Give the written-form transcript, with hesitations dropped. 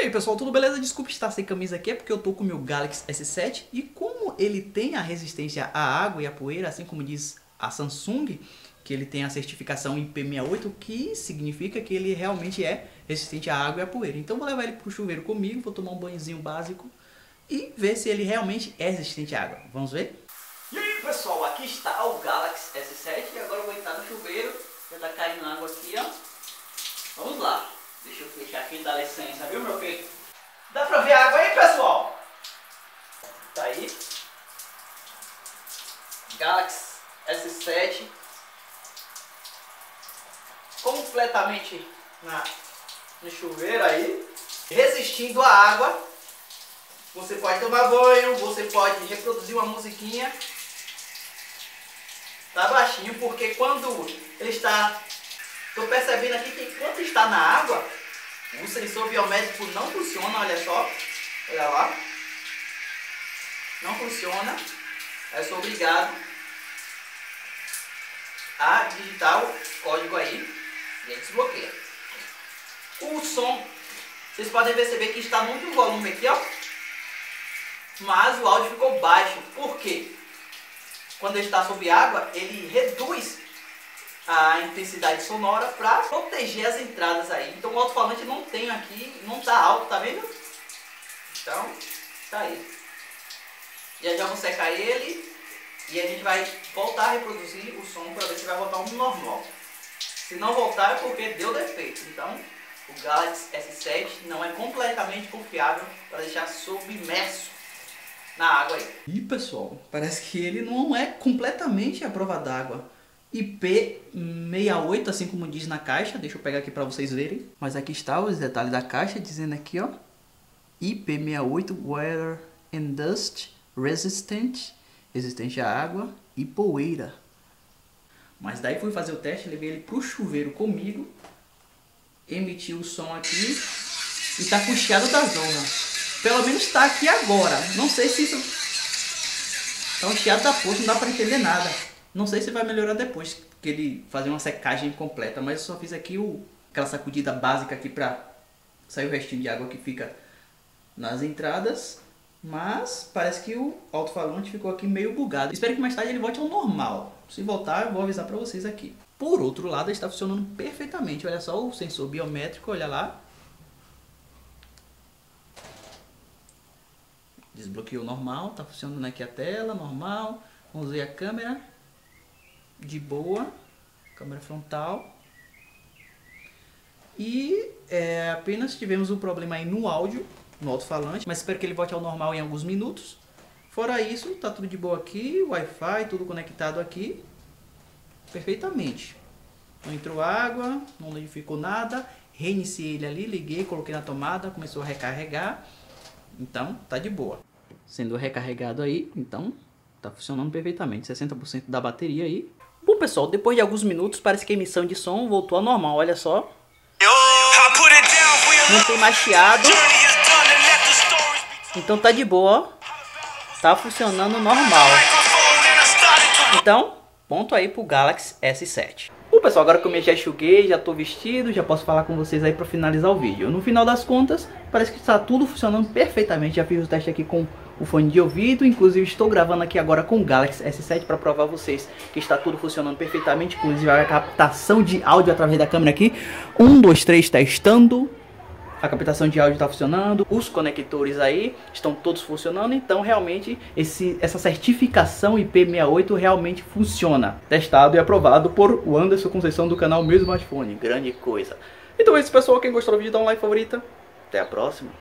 aí pessoal, tudo beleza? Desculpe estar sem camisa aqui, é porque eu tô com o meu Galaxy S7 e como ele tem a resistência à água e à poeira, assim como diz a Samsung, que ele tem a certificação IP68, que significa que ele realmente é resistente à água e à poeira. Então vou levar ele pro chuveiro comigo, vou tomar um banhozinho básico e ver se ele realmente é resistente à água. Vamos ver? E aí pessoal, aqui está o Galaxy S7 e agora eu vou entrar no chuveiro, já tá caindo água aqui, ó. Vamos lá. Deixa eu fechar aqui, dá licença, viu meu filho? Dá pra ver a água aí, pessoal? Tá aí. Galaxy S7. Completamente no chuveiro aí. Resistindo à água. Você pode tomar banho, você pode reproduzir uma musiquinha. Tá baixinho, porque quando ele está... Tô percebendo aqui que enquanto está na água, o sensor biométrico não funciona, olha só. Olha lá. Não funciona. Eu sou obrigado a digitar o código aí e ele desbloqueia. O som, vocês podem perceber que está muito volume aqui, ó. Mas o áudio ficou baixo. Por quê? Quando ele está sob água, ele reduz a intensidade sonora para proteger as entradas aí. Então o alto-falante não tem aqui, não tá alto, tá vendo? Então, tá aí. Já vou secar ele e a gente vai voltar a reproduzir o som para ver se vai voltar um normal. Se não voltar é porque deu defeito. Então, o Galaxy S7 não é completamente confiável para deixar submerso na água aí. E pessoal, parece que ele não é completamente à prova d'água. IP68, assim como diz na caixa. Deixa eu pegar aqui para vocês verem. Mas aqui está os detalhes da caixa, dizendo aqui, ó. IP68 Water and Dust Resistant, resistente à água e poeira. Mas daí fui fazer o teste, levei ele pro chuveiro comigo, emiti o som aqui e tá com o chiado da zona. Pelo menos tá aqui agora. Não sei se isso... Tá um chiado da porra, não dá para entender nada. Não sei se vai melhorar depois que ele fazer uma secagem completa, mas eu só fiz aqui aquela sacudida básica aqui pra sair o restinho de água que fica nas entradas. Mas parece que o alto-falante ficou aqui meio bugado. Espero que mais tarde ele volte ao normal. Se voltar, eu vou avisar pra vocês aqui. Por outro lado, ele está funcionando perfeitamente. Olha só o sensor biométrico, olha lá. Desbloqueou normal, tá funcionando aqui a tela, normal. Vamos ver a câmera. De boa, câmera frontal. E apenas tivemos um problema aí no áudio, no alto-falante, mas espero que ele volte ao normal em alguns minutos. Fora isso, tá tudo de boa aqui, Wi-Fi, tudo conectado aqui perfeitamente. Não entrou água, não modificou nada. Reiniciei ele ali, liguei, coloquei na tomada, começou a recarregar. Então tá de boa. Sendo recarregado aí, então tá funcionando perfeitamente. 60% da bateria aí. Bom pessoal, depois de alguns minutos parece que a emissão de som voltou ao normal, olha só. Não tem mais chiado. Então tá de boa, ó. Tá funcionando normal. Então, ponto aí pro Galaxy S7. Bom pessoal, agora que eu já enxuguei, já tô vestido, já posso falar com vocês aí pra finalizar o vídeo. No final das contas, parece que está tudo funcionando perfeitamente. Já fiz o teste aqui com o fone de ouvido, inclusive estou gravando aqui agora com o Galaxy S7 para provar a vocês que está tudo funcionando perfeitamente, inclusive a captação de áudio através da câmera aqui. 1, 2, 3, testando. A captação de áudio está funcionando, os conectores aí estão todos funcionando, então realmente essa certificação IP68 realmente funciona. Testado e aprovado por o Anderson Conceição do canal Meu Smartphone, grande coisa. Então é isso pessoal, quem gostou do vídeo dá um like favorita, até a próxima.